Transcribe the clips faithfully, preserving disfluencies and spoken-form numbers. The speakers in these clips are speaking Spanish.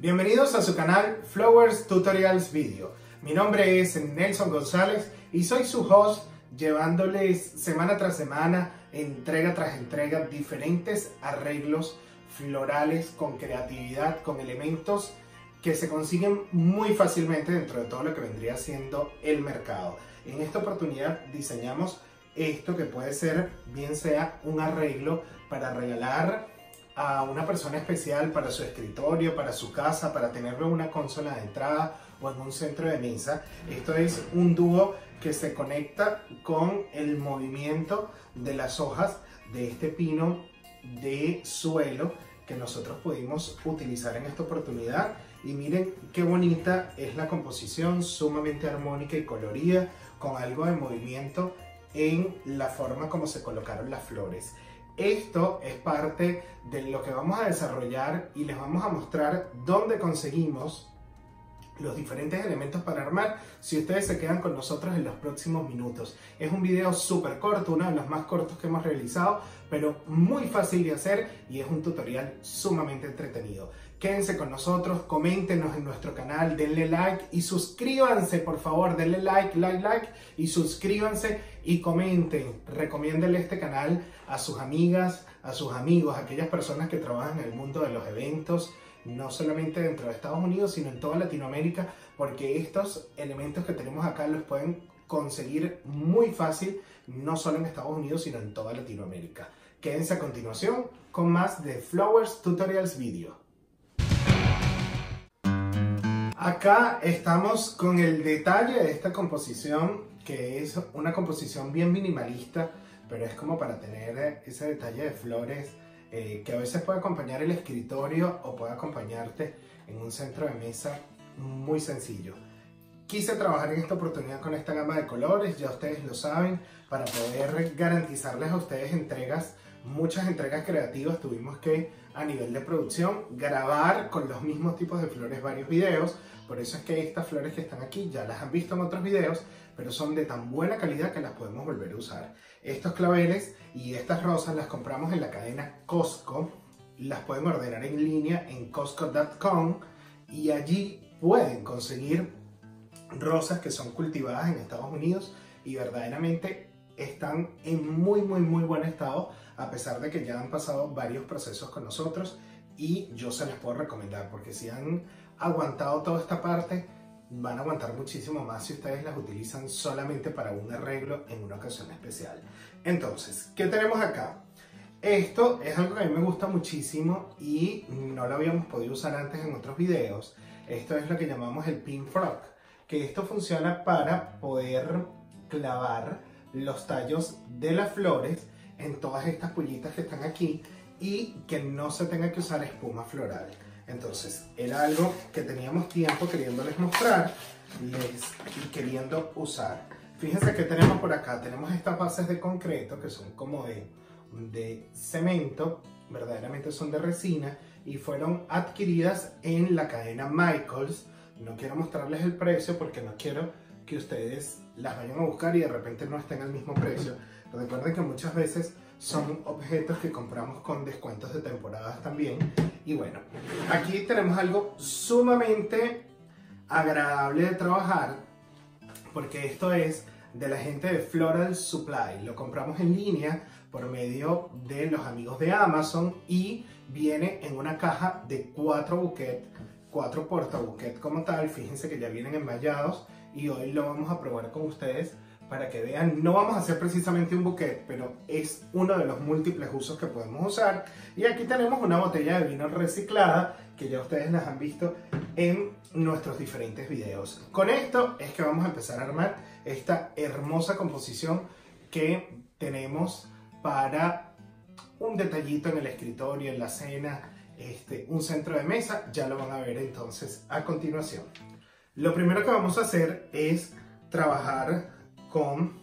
Bienvenidos a su canal Flowers Tutorials Video. Mi nombre es Nelson González y soy su host, llevándoles semana tras semana, entrega tras entrega, diferentes arreglos florales con creatividad, con elementos que se consiguen muy fácilmente dentro de todo lo que vendría siendo el mercado. En esta oportunidad diseñamos esto que puede ser, bien sea un arreglo para regalar a una persona especial, para su escritorio, para su casa, para tenerlo en una consola de entrada o en un centro de mesa. Esto es un dúo que se conecta con el movimiento de las hojas de este pino de suelo que nosotros pudimos utilizar en esta oportunidad. Y miren qué bonita es la composición, sumamente armónica y colorida, con algo de movimiento en la forma como se colocaron las flores. Esto es parte de lo que vamos a desarrollar y les vamos a mostrar dónde conseguimos los diferentes elementos para armar, si ustedes se quedan con nosotros en los próximos minutos. Es un video súper corto, uno de los más cortos que hemos realizado, pero muy fácil de hacer y es un tutorial sumamente entretenido. Quédense con nosotros, coméntenos en nuestro canal, denle like y suscríbanse, por favor, denle like, like, like y suscríbanse y comenten. Recomiéndenle este canal a sus amigas, a sus amigos, a aquellas personas que trabajan en el mundo de los eventos, no solamente dentro de Estados Unidos, sino en toda Latinoamérica, porque estos elementos que tenemos acá los pueden conseguir muy fácil, no solo en Estados Unidos, sino en toda Latinoamérica. Quédense a continuación con más de Flowers Tutorials Video. Acá estamos con el detalle de esta composición, que es una composición bien minimalista, pero es como para tener ese detalle de flores eh, que a veces puede acompañar el escritorio o puede acompañarte en un centro de mesa muy sencillo. Quise trabajar en esta oportunidad con esta gama de colores, ya ustedes lo saben, para poder garantizarles a ustedes entregas, muchas entregas creativas. Tuvimos que, a nivel de producción, grabar con los mismos tipos de flores varios videos. Por eso es que estas flores que están aquí ya las han visto en otros videos, pero son de tan buena calidad que las podemos volver a usar. Estos claveles y estas rosas las compramos en la cadena Costco. Las pueden ordenar en línea en Costco punto com y allí pueden conseguir rosas que son cultivadas en Estados Unidos y verdaderamente están en muy muy muy buen estado, a pesar de que ya han pasado varios procesos con nosotros, y yo se las puedo recomendar porque si han aguantado toda esta parte, van a aguantar muchísimo más si ustedes las utilizan solamente para un arreglo en una ocasión especial. Entonces, ¿qué tenemos acá? Esto es algo que a mí me gusta muchísimo y no lo habíamos podido usar antes en otros videos. Esto es lo que llamamos el pin frog, que esto funciona para poder clavar los tallos de las flores en todas estas pullitas que están aquí y que no se tenga que usar espuma floral. Entonces, era algo que teníamos tiempo queriéndoles mostrar les, y queriendo usar. Fíjense que tenemos por acá, tenemos estas bases de concreto que son como de, de cemento, verdaderamente son de resina y fueron adquiridas en la cadena Michaels. No quiero mostrarles el precio porque no quiero que ustedes las vayan a buscar y de repente no estén al mismo precio. Recuerden que muchas veces son objetos que compramos con descuentos de temporadas también. Y bueno, aquí tenemos algo sumamente agradable de trabajar, porque esto es de la gente de Floral Supply. Lo compramos en línea por medio de los amigos de Amazon y viene en una caja de cuatro buquets, cuatro portabuquet como tal. Fíjense que ya vienen envallados y hoy lo vamos a probar con ustedes para que vean. No vamos a hacer precisamente un bouquet, pero es uno de los múltiples usos que podemos usar. Y aquí tenemos una botella de vino reciclada que ya ustedes las han visto en nuestros diferentes videos. Con esto es que vamos a empezar a armar esta hermosa composición que tenemos para un detallito en el escritorio, en la cena, este, un centro de mesa. Ya lo van a ver entonces a continuación. Lo primero que vamos a hacer es trabajar con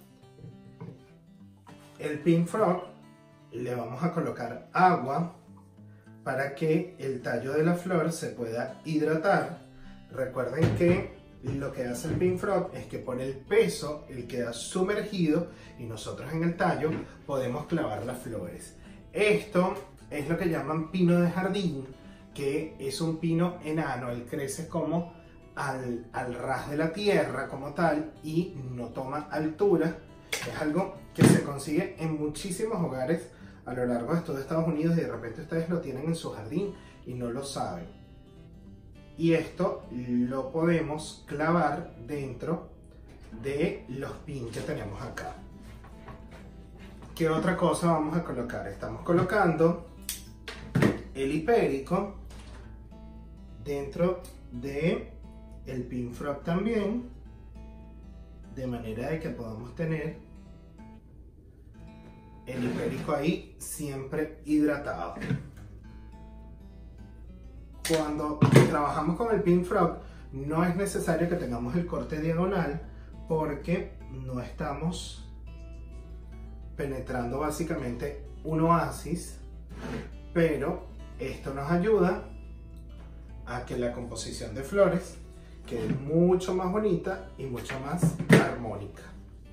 el pin frog. Le vamos a colocar agua para que el tallo de la flor se pueda hidratar. Recuerden que lo que hace el pin frog es que por el peso él queda sumergido y nosotros en el tallo podemos clavar las flores. Esto es lo que llaman pino de jardín, que es un pino enano, él crece como al, al ras de la tierra como tal y no toma altura. Es algo que se consigue en muchísimos hogares a lo largo de todo Estados Unidos y de repente ustedes lo tienen en su jardín y no lo saben. Y esto lo podemos clavar dentro de los pins que tenemos acá. ¿Qué otra cosa vamos a colocar? Estamos colocando el hipérico dentro de el pin frog también, de manera de que podamos tener el hipérico ahí siempre hidratado. Cuando trabajamos con el pin frog no es necesario que tengamos el corte diagonal porque no estamos penetrando básicamente un oasis, pero esto nos ayuda a que la composición de flores quede mucho más bonita y mucho más armónica.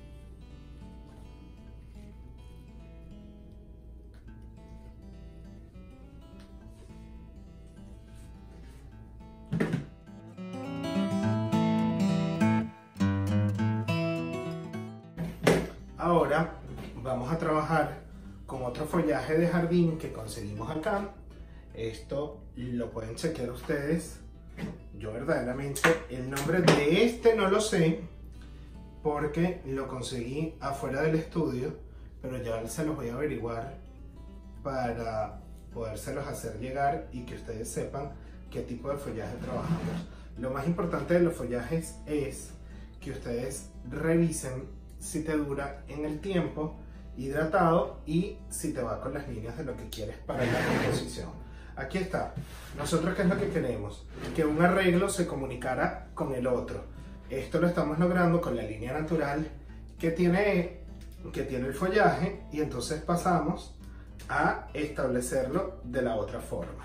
Ahora vamos a trabajar con otro follaje de jardín que conseguimos acá. Esto lo pueden chequear ustedes. Yo verdaderamente el nombre de este no lo sé porque lo conseguí afuera del estudio, pero ya se los voy a averiguar para podérselos hacer llegar y que ustedes sepan qué tipo de follaje trabajamos. Lo más importante de los follajes es que ustedes revisen si te dura en el tiempo hidratado y si te va con las líneas de lo que quieres para la composición. Aquí está. Nosotros, ¿qué es lo que queremos? Que un arreglo se comunicara con el otro. Esto lo estamos logrando con la línea natural que tiene, que tiene el follaje, y entonces pasamos a establecerlo de la otra forma.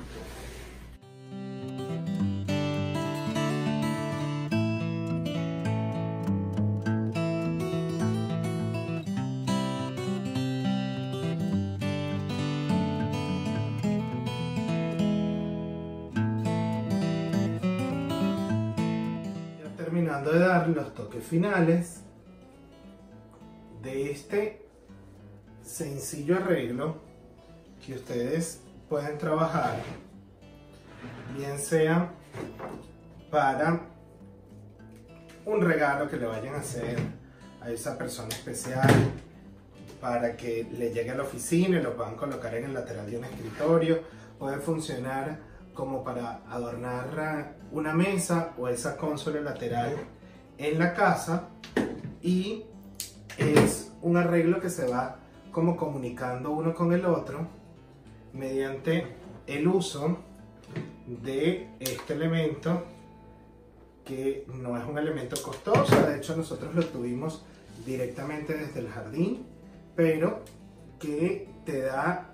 Terminando de dar los toques finales de este sencillo arreglo que ustedes pueden trabajar, bien sea para un regalo que le vayan a hacer a esa persona especial, para que le llegue a la oficina y lo puedan colocar en el lateral de un escritorio. Puede funcionar como para adornar una mesa o esa consola lateral en la casa, y es un arreglo que se va como comunicando uno con el otro mediante el uso de este elemento, que no es un elemento costoso. De hecho, nosotros lo tuvimos directamente desde el jardín, pero que te da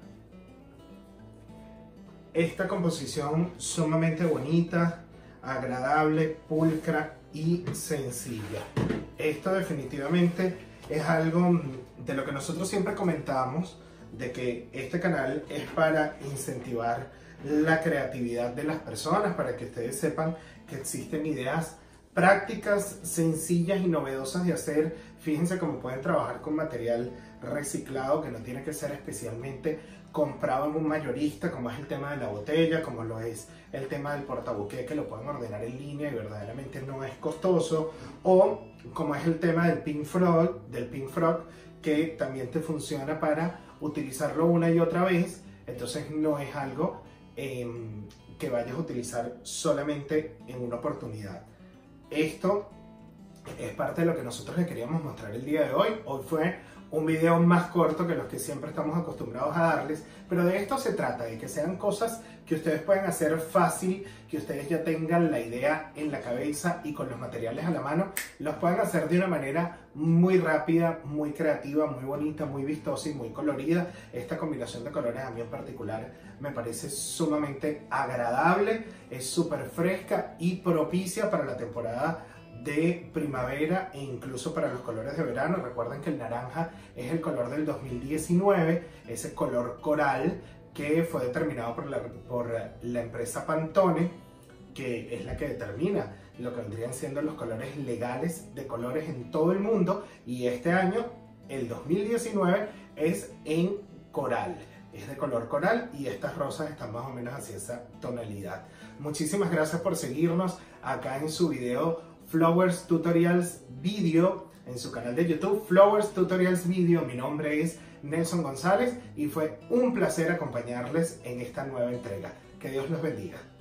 esta composición sumamente bonita, agradable, pulcra y sencilla. Esto definitivamente es algo de lo que nosotros siempre comentamos, de que este canal es para incentivar la creatividad de las personas, para que ustedes sepan que existen ideas prácticas, sencillas y novedosas de hacer. Fíjense cómo pueden trabajar con material reciclado, que no tiene que ser especialmente comprado en un mayorista, como es el tema de la botella, como lo es el tema del portabuqué, que lo pueden ordenar en línea y verdaderamente no es costoso, o como es el tema del pin frog, del pin frog, que también te funciona para utilizarlo una y otra vez. Entonces no es algo eh, que vayas a utilizar solamente en una oportunidad. Esto es parte de lo que nosotros les queríamos mostrar el día de hoy. Hoy fue un video más corto que los que siempre estamos acostumbrados a darles, pero de esto se trata, de que sean cosas que ustedes pueden hacer fácil, que ustedes ya tengan la idea en la cabeza y con los materiales a la mano los puedan hacer de una manera muy rápida, muy creativa, muy bonita, muy vistosa y muy colorida. Esta combinación de colores a mí en particular me parece sumamente agradable, es súper fresca y propicia para la temporada de primavera e incluso para los colores de verano. Recuerden que el naranja es el color del dos mil diecinueve, ese color coral que fue determinado por la, por la empresa Pantone, que es la que determina lo que vendrían siendo los colores legales de colores en todo el mundo, y este año, el dos mil diecinueve, es en coral. Es de color coral y estas rosas están más o menos hacia esa tonalidad. Muchísimas gracias por seguirnos acá en su video Flowers Tutorials Video, en su canal de YouTube Flowers Tutorials Video. Mi nombre es Nelson González y fue un placer acompañarles en esta nueva entrega. Que Dios los bendiga.